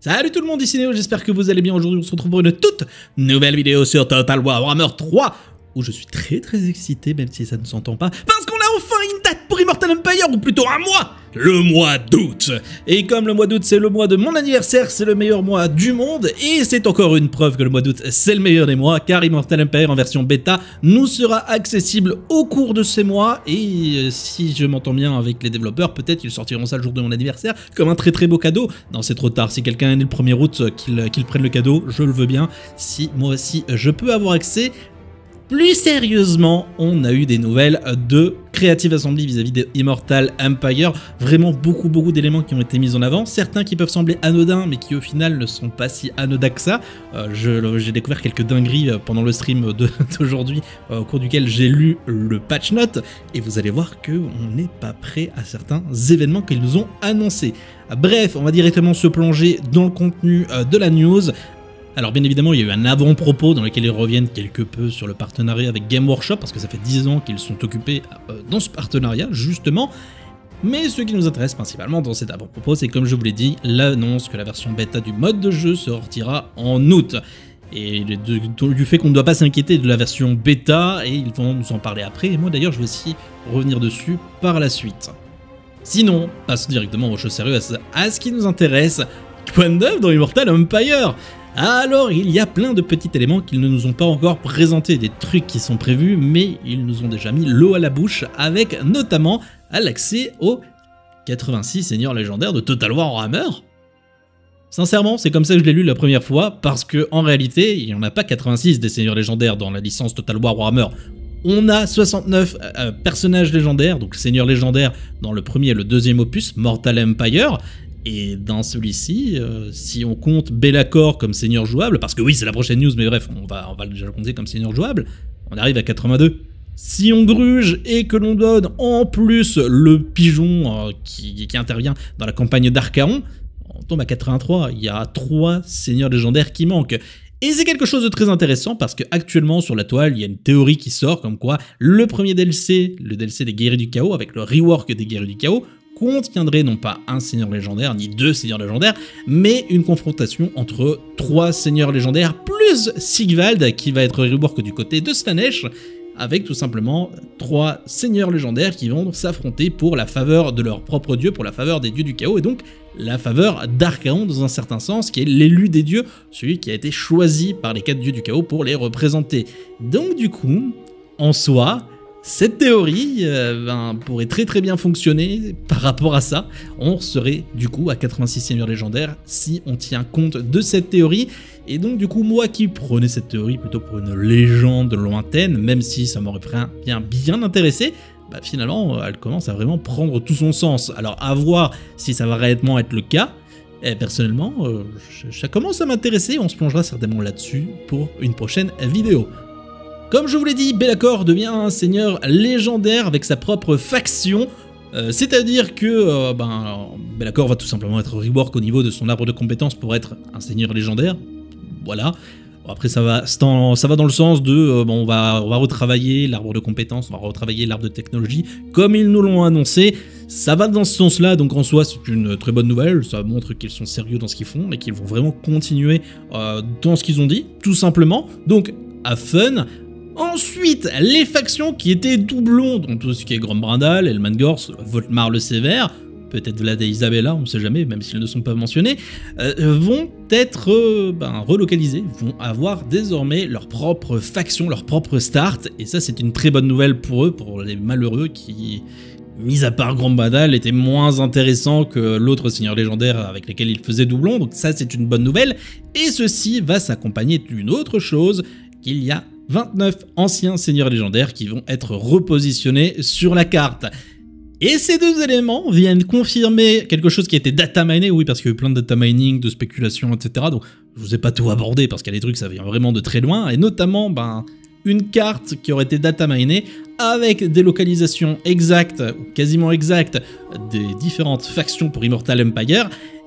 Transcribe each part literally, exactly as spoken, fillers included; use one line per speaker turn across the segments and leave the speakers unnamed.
Salut tout le monde, ici Néo, j'espère que vous allez bien. Aujourd'hui on se retrouve pour une toute nouvelle vidéo sur Total War Warhammer trois, où je suis très très excité, même si ça ne s'entend pas, parce qu'on a enfin une date pour Immortal Empire, ou plutôt un mois, le mois d'août. Et comme le mois d'août c'est le mois de mon anniversaire, c'est le meilleur mois du monde, et c'est encore une preuve que le mois d'août c'est le meilleur des mois, car Immortal Empire en version bêta nous sera accessible au cours de ces mois, et euh, si je m'entends bien avec les développeurs, peut-être qu'ils sortiront ça le jour de mon anniversaire, comme un très très beau cadeau. Non, c'est trop tard, si quelqu'un est né le premier août, qu'il qu'il prenne le cadeau, je le veux bien, si moi aussi je peux avoir accès. Plus sérieusement, on a eu des nouvelles de Creative Assembly vis-à-vis de Immortal Empire. Vraiment beaucoup beaucoup d'éléments qui ont été mis en avant. Certains qui peuvent sembler anodins, mais qui au final ne sont pas si anodins que ça. Euh, j'ai découvert quelques dingueries pendant le stream d'aujourd'hui, euh, au cours duquel j'ai lu le patch note. Et vous allez voir qu'on n'est pas prêt à certains événements qu'ils nous ont annoncés. Bref, on va directement se plonger dans le contenu euh, de la news. Alors bien évidemment, il y a eu un avant-propos dans lequel ils reviennent quelque peu sur le partenariat avec Game Workshop, parce que ça fait dix ans qu'ils sont occupés euh, dans ce partenariat, justement. Mais ce qui nous intéresse principalement dans cet avant-propos, c'est comme je vous l'ai dit, l'annonce que la version bêta du mode de jeu sortira en août. Et de, de, du fait qu'on ne doit pas s'inquiéter de la version bêta, et ils vont nous en parler après, et moi d'ailleurs je vais aussi revenir dessus par la suite. Sinon, passons directement aux choses sérieuses, à ce qui nous intéresse, point d'œuvre dans Immortal Empire. Alors, il y a plein de petits éléments qu'ils ne nous ont pas encore présentés, des trucs qui sont prévus, mais ils nous ont déjà mis l'eau à la bouche, avec notamment à l'accès aux quatre-vingt-six seigneurs légendaires de Total War Warhammer. Sincèrement, c'est comme ça que je l'ai lu la première fois, parce que en réalité, il n'y en a pas quatre-vingt-six des seigneurs légendaires dans la licence Total War Warhammer. On a soixante-neuf euh, personnages légendaires, donc seigneurs légendaires dans le premier et le deuxième opus, Mortal Empire. Et dans celui-ci, euh, si on compte Be'lakor comme seigneur jouable, parce que oui c'est la prochaine news, mais bref, on va, on va déjà le compter comme seigneur jouable, on arrive à quatre-vingt-deux. Si on gruge et que l'on donne en plus le pigeon euh, qui, qui intervient dans la campagne d'Archaon, on tombe à quatre-vingt-trois, il y a trois seigneurs légendaires qui manquent. Et c'est quelque chose de très intéressant parce qu'actuellement sur la toile, il y a une théorie qui sort comme quoi le premier D L C, le D L C des Guerriers du Chaos, avec le rework des Guerriers du Chaos, contiendrait non pas un seigneur légendaire, ni deux seigneurs légendaires, mais une confrontation entre trois seigneurs légendaires, plus Sigvald, qui va être rework du côté de Slaanesh, avec tout simplement trois seigneurs légendaires qui vont s'affronter pour la faveur de leur propre dieu, pour la faveur des dieux du chaos, et donc la faveur d'Archaon dans un certain sens, qui est l'élu des dieux, celui qui a été choisi par les quatre dieux du chaos pour les représenter. Donc du coup, en soi, cette théorie euh, ben, pourrait très très bien fonctionner par rapport à ça. On serait du coup à quatre-vingt-six seigneurs légendaires si on tient compte de cette théorie. Et donc du coup moi qui prenais cette théorie plutôt pour une légende lointaine, même si ça m'aurait bien bien intéressé, bah, finalement elle commence à vraiment prendre tout son sens. Alors à voir si ça va réellement être le cas. Et personnellement, euh, ça commence à m'intéresser, on se plongera certainement là-dessus pour une prochaine vidéo. Comme je vous l'ai dit, Be'lakor devient un seigneur légendaire avec sa propre faction, euh, c'est-à-dire que euh, ben, Be'lakor va tout simplement être rework au niveau de son arbre de compétences pour être un seigneur légendaire, voilà. Bon, après ça va, ça va dans le sens de, euh, bon, on, va, on va retravailler l'arbre de compétences, on va retravailler l'arbre de technologie, comme ils nous l'ont annoncé, ça va dans ce sens-là, donc en soi c'est une très bonne nouvelle, ça montre qu'ils sont sérieux dans ce qu'ils font et qu'ils vont vraiment continuer euh, dans ce qu'ils ont dit, tout simplement, donc à fun. Ensuite, les factions qui étaient doublons, donc tout ce qui est Grombrindal, Elmangors, Voltmar le Sévère, peut-être Vlad et Isabella, on ne sait jamais, même s'ils ne sont pas mentionnés, euh, vont être euh, ben, relocalisés, vont avoir désormais leur propre faction, leur propre start, et ça c'est une très bonne nouvelle pour eux, pour les malheureux qui, mis à part Grombrindal, étaient moins intéressants que l'autre seigneur légendaire avec lesquels ils faisaient doublon, donc ça c'est une bonne nouvelle, et ceci va s'accompagner d'une autre chose, qu'il y a vingt-neuf anciens seigneurs légendaires qui vont être repositionnés sur la carte. Et ces deux éléments viennent confirmer quelque chose qui a été data miné, oui parce qu'il y a eu plein de data mining, de spéculation, et cetera. Donc je vous ai pas tout abordé parce qu'il y a des trucs ça vient vraiment de très loin, et notamment ben, une carte qui aurait été data minée avec des localisations exactes, ou quasiment exactes, des différentes factions pour Immortal Empire.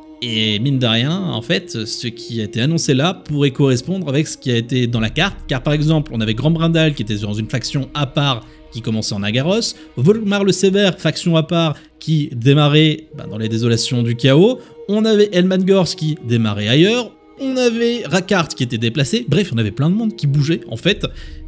Et mine de rien, en fait, ce qui a été annoncé là pourrait correspondre avec ce qui a été dans la carte, car par exemple, on avait Grombrindal qui était dans une faction à part qui commençait en Agaros, Voltmar le Sévère, faction à part qui démarrait bah, dans les désolations du chaos, On avait Elmangors qui démarrait ailleurs, on avait Rackard qui était déplacé, bref, on avait plein de monde qui bougeait en fait.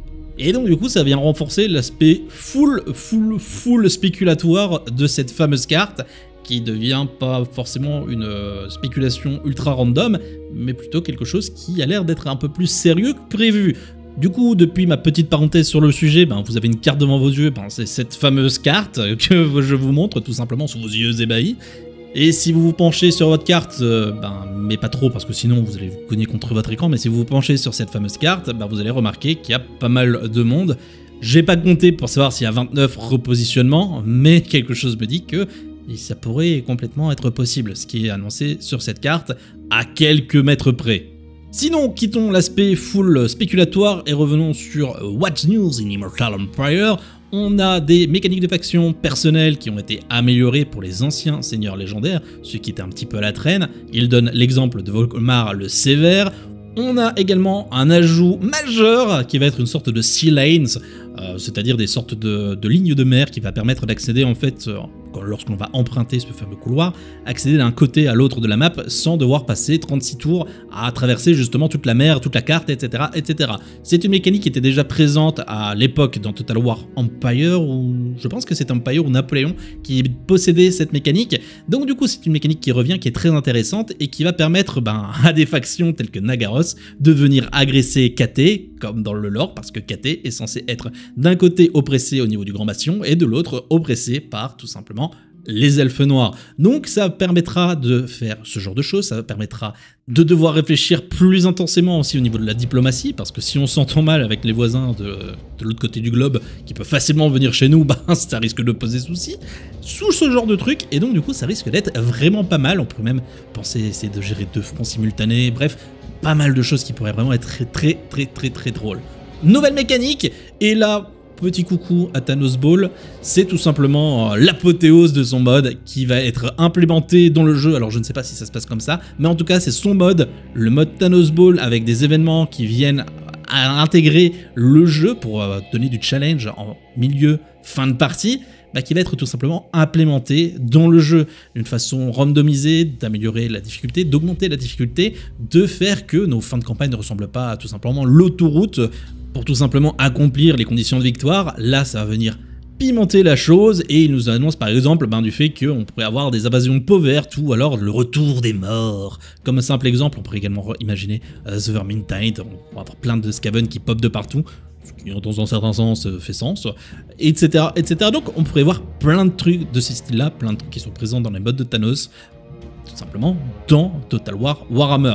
Et donc du coup ça vient renforcer l'aspect full, full, full spéculatoire de cette fameuse carte, qui devient pas forcément une euh, spéculation ultra random, mais plutôt quelque chose qui a l'air d'être un peu plus sérieux que prévu. Du coup, depuis ma petite parenthèse sur le sujet, ben, vous avez une carte devant vos yeux, ben, c'est cette fameuse carte que je vous montre tout simplement sous vos yeux ébahis. Et si vous vous penchez sur votre carte, euh, ben, mais pas trop parce que sinon vous allez vous cogner contre votre écran, mais si vous vous penchez sur cette fameuse carte, ben, vous allez remarquer qu'il y a pas mal de monde. J'ai pas compté pour savoir s'il y a vingt-neuf repositionnements, mais quelque chose me dit que ça pourrait complètement être possible, ce qui est annoncé sur cette carte à quelques mètres près. Sinon, quittons l'aspect full spéculatoire et revenons sur What's News in Immortal Empire. On a des mécaniques de faction personnelles qui ont été améliorées pour les anciens seigneurs légendaires, ceux qui étaient un petit peu à la traîne. Il donne l'exemple de Volkmar le Sévère. On a également un ajout majeur qui va être une sorte de Sea Lanes, euh, c'est-à-dire des sortes de, de lignes de mer qui va permettre d'accéder en fait, euh, lorsqu'on va emprunter ce fameux couloir, accéder d'un côté à l'autre de la map sans devoir passer trente-six tours à traverser justement toute la mer, toute la carte, et cetera et cetera. C'est une mécanique qui était déjà présente à l'époque dans Total War Empire, ou je pense que c'est Empire ou Napoléon qui possédait cette mécanique. Donc du coup c'est une mécanique qui revient, qui est très intéressante et qui va permettre ben, à des factions telles que Nagaros de venir agresser K T, comme dans le lore, parce que K T est censé être d'un côté oppressé au niveau du Grand Bastion et de l'autre oppressé par tout simplement les elfes noirs. Donc ça permettra de faire ce genre de choses, ça permettra de devoir réfléchir plus intensément aussi au niveau de la diplomatie, parce que si on s'entend mal avec les voisins de, de l'autre côté du globe, qui peuvent facilement venir chez nous, bah, ça risque de poser souci, sous ce genre de truc, et donc du coup ça risque d'être vraiment pas mal. On pourrait même penser essayer de gérer deux fronts simultanés, bref, pas mal de choses qui pourraient vraiment être très très très très très drôles. Nouvelle mécanique, et là, petit coucou à Thanos Ball, c'est tout simplement euh, l'apothéose de son mode qui va être implémenté dans le jeu. Alors je ne sais pas si ça se passe comme ça, mais en tout cas c'est son mode, le mode Thanos Ball, avec des événements qui viennent à intégrer le jeu pour euh, donner du challenge en milieu, fin de partie. Bah, qui va être tout simplement implémenté dans le jeu d'une façon randomisée, d'améliorer la difficulté, d'augmenter la difficulté, de faire que nos fins de campagne ne ressemblent pas à tout simplement l'autoroute pour tout simplement accomplir les conditions de victoire. Là, ça va venir pimenter la chose et il nous annonce par exemple ben, du fait qu'on pourrait avoir des invasions de peau verte ou alors le retour des morts. Comme un simple exemple, on pourrait également imaginer uh, The Vermintide, on va avoir plein de Skaven qui pop de partout, ce qui dans un certain sens fait sens, et cetera, et cetera. Donc on pourrait voir plein de trucs de ce style-là, plein de trucs qui sont présents dans les modes de Thanos, tout simplement dans Total War Warhammer.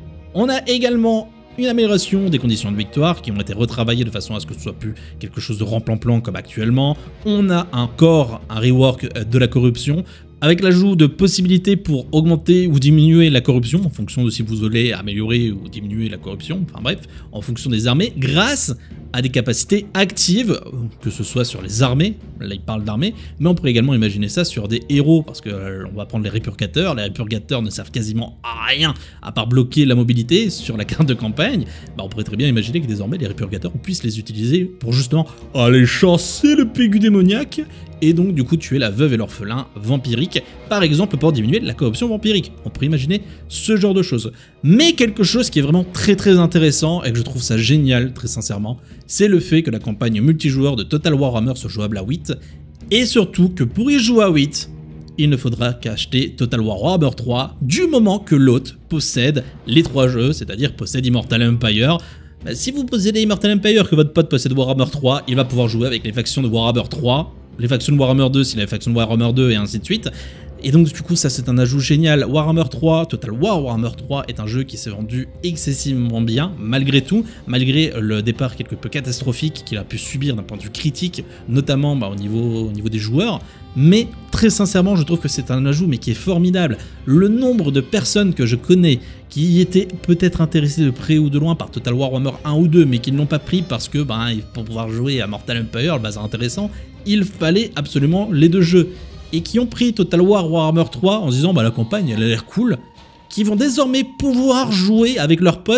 On a également une amélioration des conditions de victoire qui ont été retravaillées de façon à ce que ce soit plus quelque chose de remplan-plan comme actuellement. On a encore un rework de la corruption, avec l'ajout de possibilités pour augmenter ou diminuer la corruption, en fonction de si vous voulez améliorer ou diminuer la corruption, enfin bref, en fonction des armées, grâce à des capacités actives, que ce soit sur les armées, là il parle d'armées, mais on pourrait également imaginer ça sur des héros, parce que euh, on va prendre les répurgateurs, les répurgateurs ne servent quasiment à rien, à part bloquer la mobilité sur la carte de campagne. Bah, on pourrait très bien imaginer que désormais les répurgateurs, on puisse les utiliser pour justement aller chasser le pégu démoniaque, et donc du coup tuer la veuve et l'orphelin vampirique, par exemple pour diminuer la corruption vampirique. On pourrait imaginer ce genre de choses. Mais quelque chose qui est vraiment très très intéressant, et que je trouve ça génial très sincèrement, c'est le fait que la campagne multijoueur de Total War Warhammer soit jouable à huit, et surtout que pour y jouer à huit, il ne faudra qu'acheter Total War Warhammer trois du moment que l'hôte possède les trois jeux, c'est-à-dire possède Immortal Empire. Bah, si vous possédez Immortal Empire, que votre pote possède Warhammer trois, il va pouvoir jouer avec les factions de Warhammer trois, les factions de Warhammer deux s'il a les factions de Warhammer deux et ainsi de suite. Et donc du coup ça c'est un ajout génial. Warhammer trois, Total War Warhammer trois est un jeu qui s'est vendu excessivement bien malgré tout, malgré le départ quelque peu catastrophique qu'il a pu subir d'un point de vue critique, notamment bah, au, niveau, au niveau des joueurs. Mais très sincèrement je trouve que c'est un ajout mais qui est formidable. Le nombre de personnes que je connais qui étaient peut-être intéressées de près ou de loin par Total War Warhammer un ou deux mais qui ne l'ont pas pris parce que bah, pour pouvoir jouer à Mortal Empire, bah, c'est intéressant, il fallait absolument les deux jeux. Et qui ont pris Total War Warhammer trois en se disant bah la campagne elle a l'air cool, qui vont désormais pouvoir jouer avec leurs potes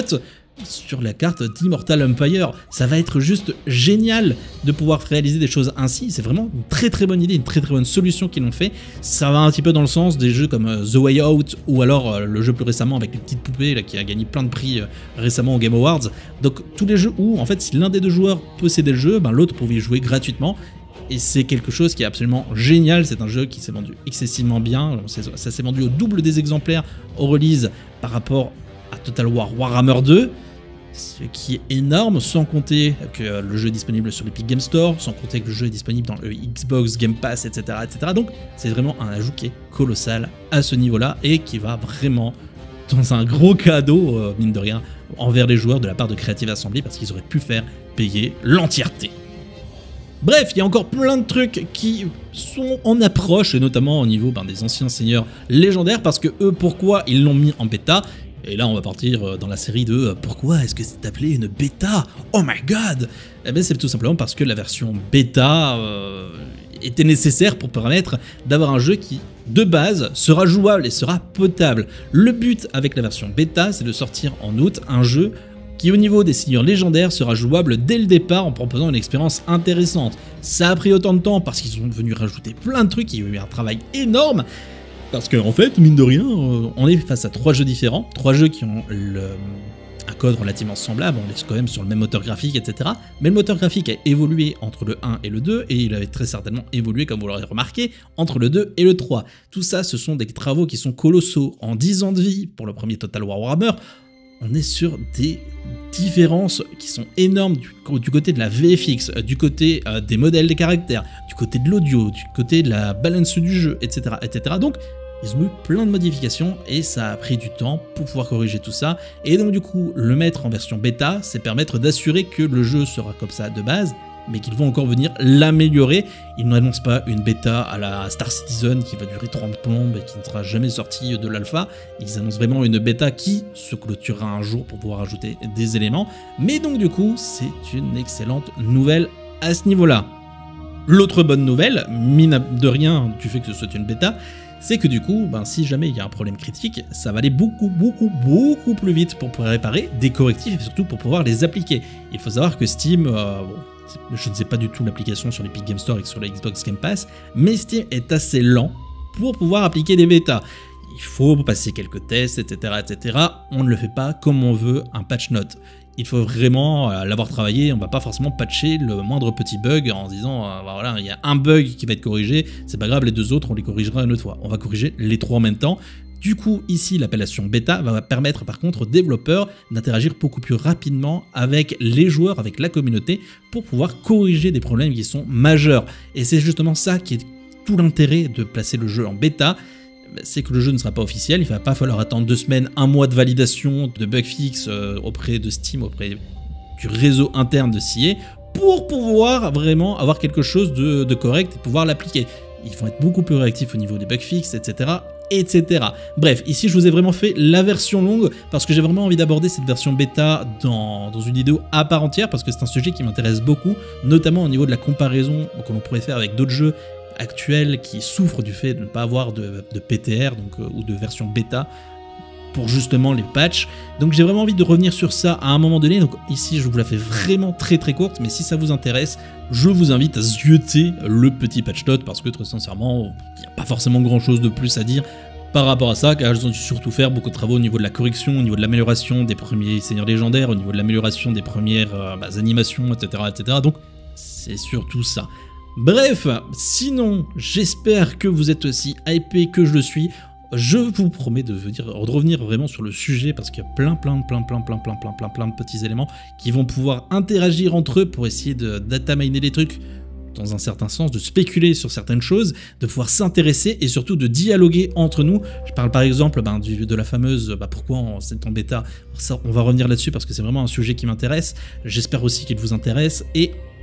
sur la carte d'Immortal Empire. Ça va être juste génial de pouvoir réaliser des choses ainsi. C'est vraiment une très très bonne idée, une très très bonne solution qu'ils l'ont fait. Ça va un petit peu dans le sens des jeux comme The Way Out ou alors euh, le jeu plus récemment avec les petites poupées là, qui a gagné plein de prix euh, récemment au Game Awards. Donc tous les jeux où en fait si l'un des deux joueurs possédait le jeu, ben, l'autre pouvait y jouer gratuitement. Et c'est quelque chose qui est absolument génial. C'est un jeu qui s'est vendu excessivement bien. Ça s'est vendu au double des exemplaires au release par rapport à Total War Warhammer deux. Ce qui est énorme, sans compter que le jeu est disponible sur l'Epic Game Store, sans compter que le jeu est disponible dans le Xbox Game Pass, et cetera, et cetera. Donc c'est vraiment un ajout qui est colossal à ce niveau-là et qui va vraiment dans un gros cadeau, euh, mine de rien, envers les joueurs de la part de Creative Assembly parce qu'ils auraient pu faire payer l'entièreté. Bref, il y a encore plein de trucs qui sont en approche, et notamment au niveau ben, des anciens seigneurs légendaires, parce que eux, pourquoi ils l'ont mis en bêta? Et là, on va partir dans la série de « Pourquoi est-ce que c'est appelé une bêta? Oh my god !» Eh bien, c'est tout simplement parce que la version bêta euh, était nécessaire pour permettre d'avoir un jeu qui, de base, sera jouable et sera potable. Le but avec la version bêta, c'est de sortir en août un jeu qui, au niveau des seigneurs légendaires, sera jouable dès le départ en proposant une expérience intéressante. Ça a pris autant de temps parce qu'ils sont venus rajouter plein de trucs, il y a eu un travail énorme. Parce qu'en en fait, mine de rien, on est face à trois jeux différents, trois jeux qui ont le, un code relativement semblable, on est quand même sur le même moteur graphique, et cetera. Mais le moteur graphique a évolué entre le un et le deux, et il avait très certainement évolué, comme vous l'aurez remarqué, entre le deux et le trois. Tout ça, ce sont des travaux qui sont colossaux. En dix ans de vie, pour le premier Total War Warhammer, on est sur des différences qui sont énormes du, du côté de la V F X, du côté euh, des modèles des caractères, du côté de l'audio, du côté de la balance du jeu, et cetera, et cetera. Donc, ils ont eu plein de modifications et ça a pris du temps pour pouvoir corriger tout ça. Et donc du coup, le mettre en version bêta, c'est permettre d'assurer que le jeu sera comme ça de base, mais qu'ils vont encore venir l'améliorer. Ils n'annoncent pas une bêta à la Star Citizen qui va durer trente plombes et qui ne sera jamais sortie de l'alpha. Ils annoncent vraiment une bêta qui se clôturera un jour pour pouvoir ajouter des éléments. Mais donc du coup, c'est une excellente nouvelle à ce niveau-là. L'autre bonne nouvelle, mine de rien du fait que ce soit une bêta, c'est que du coup, ben, si jamais il y a un problème critique, ça va aller beaucoup, beaucoup, beaucoup plus vite pour pouvoir réparer des correctifs et surtout pour pouvoir les appliquer. Il faut savoir que Steam, euh, bon, je ne sais pas du tout l'application sur l'Epic Game Store et sur la Xbox Game Pass, mais Steam est assez lent pour pouvoir appliquer des bêtas. Il faut passer quelques tests, et cetera, et cetera. On ne le fait pas comme on veut un patch note. Il faut vraiment euh, l'avoir travaillé, on ne va pas forcément patcher le moindre petit bug en se disant euh, voilà, il y a un bug qui va être corrigé, c'est pas grave, les deux autres on les corrigera une autre fois. On va corriger les trois en même temps. Du coup, ici, l'appellation bêta va permettre par contre aux développeurs d'interagir beaucoup plus rapidement avec les joueurs, avec la communauté, pour pouvoir corriger des problèmes qui sont majeurs. Et c'est justement ça qui est tout l'intérêt de placer le jeu en bêta, c'est que le jeu ne sera pas officiel, il ne va pas falloir attendre deux semaines, un mois de validation de bug fix euh, auprès de Steam, auprès du réseau interne de C A, pour pouvoir vraiment avoir quelque chose de, de correct et pouvoir l'appliquer. Ils vont être beaucoup plus réactifs au niveau des bug fix, et cetera, et cetera. Bref, ici je vous ai vraiment fait la version longue parce que j'ai vraiment envie d'aborder cette version bêta dans, dans une vidéo à part entière parce que c'est un sujet qui m'intéresse beaucoup, notamment au niveau de la comparaison que l'on pourrait faire avec d'autres jeux actuels qui souffrent du fait de ne pas avoir de, de P T R donc, euh, ou de version bêta pour justement les patchs. Donc j'ai vraiment envie de revenir sur ça à un moment donné. Donc ici je vous la fais vraiment très très courte, mais si ça vous intéresse, je vous invite à zioter le petit patch note parce que très sincèrement, il n'y a pas forcément grand chose de plus à dire par rapport à ça, car ils ont dû surtout faire beaucoup de travaux au niveau de la correction, au niveau de l'amélioration des premiers seigneurs légendaires, au niveau de l'amélioration des premières euh, bah, animations, et cetera, et cetera. Donc c'est surtout ça. Bref, sinon, j'espère que vous êtes aussi hypé que je le suis. Je vous promets de, venir, de revenir vraiment sur le sujet parce qu'il y a plein, plein, plein, plein, plein, plein, plein, plein, plein de petits éléments qui vont pouvoir interagir entre eux pour essayer de dataminer des trucs dans un certain sens, de spéculer sur certaines choses, de pouvoir s'intéresser et surtout de dialoguer entre nous. Je parle par exemple ben, du, de la fameuse bah, pourquoi c'est en bêta. Ça, on va revenir là-dessus parce que c'est vraiment un sujet qui m'intéresse. J'espère aussi qu'il vous intéresse et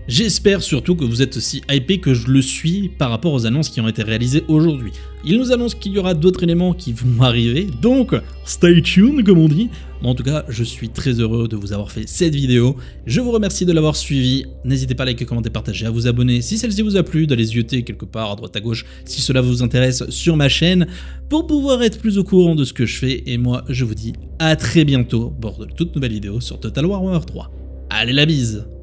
J'espère surtout que vous êtes aussi hypé que je le suis par rapport aux annonces qui ont été réalisées aujourd'hui. Il nous annonce qu'il y aura d'autres éléments qui vont arriver, donc stay tuned comme on dit. Mais en tout cas, je suis très heureux de vous avoir fait cette vidéo. Je vous remercie de l'avoir suivi. N'hésitez pas à liker, commenter, partager, à vous abonner si celle-ci vous a plu, d'aller zioter quelque part à droite à gauche si cela vous intéresse sur ma chaîne pour pouvoir être plus au courant de ce que je fais. Et moi, je vous dis à très bientôt pour de toute nouvelle vidéo sur Total War Warhammer trois. Allez, la bise!